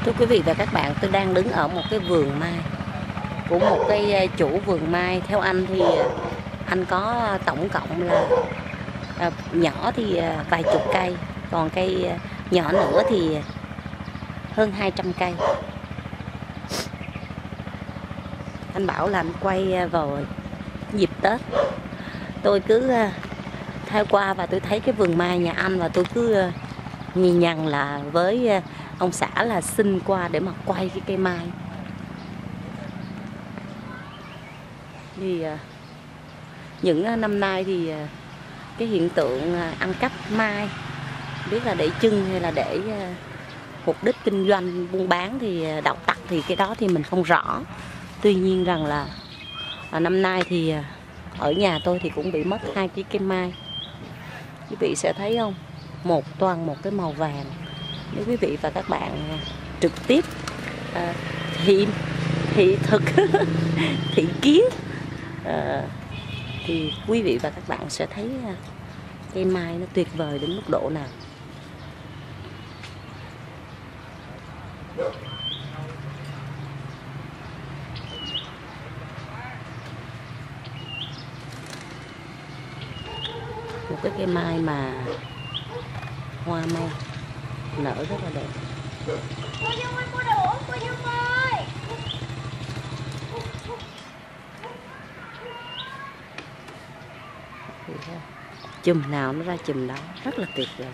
Thưa quý vị và các bạn, tôi đang đứng ở một cái vườn mai của một cái chủ vườn mai. Theo anh thì anh có tổng cộng là nhỏ thì vài chục cây, còn cây nhỏ nữa thì hơn 200 cây. Anh bảo là anh quay vào dịp Tết. Tôi cứ theo qua và tôi thấy cái vườn mai nhà anh, và tôi cứ nhìn nhận là với ông xã là xin qua để mà quay cái cây mai. Thì những năm nay thì cái hiện tượng ăn cắp mai, biết là để trưng hay là để mục đích kinh doanh buôn bán thì đạo tặc, thì cái đó thì mình không rõ. Tuy nhiên rằng là năm nay thì ở nhà tôi thì cũng bị mất 2 kg cây mai. Quý vị sẽ thấy không, toàn một cái màu vàng. Nếu quý vị và các bạn trực tiếp thị thực thị kiến thì quý vị và các bạn sẽ thấy cây mai nó tuyệt vời đến mức độ nào. Một cái cây mai mà hoa mai nở rất là đẹp. Cô Dung ơi, mua đồ, cô Dung ơi. Chùm nào nó ra chùm đó, rất là tuyệt vời.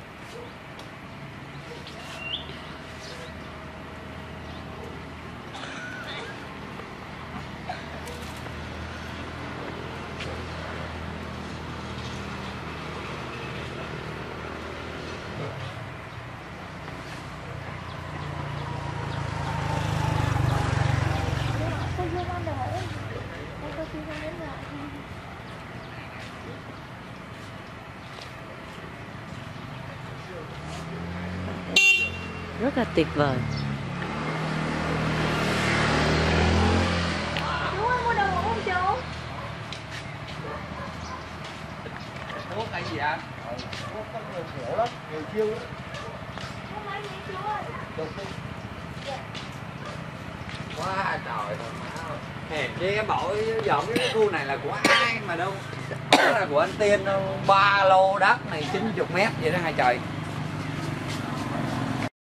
Cô Dung ăn đồ. Cô Dung không đến rồi. Rất là tuyệt vời. Chú ơi, mua đồ không chú? Thuốc cái gì anh? Thuốc có nhiều kiểu lắm, nhiều chiêu lắm. Không phải vậy chú ơi. Quá trời thôi má. Hèn chi cái bộ dọn cái khu này là của ai mà đâu. Đó là của anh Tiên đâu. 3 lô đất này 90 mét vậy đó hai trời.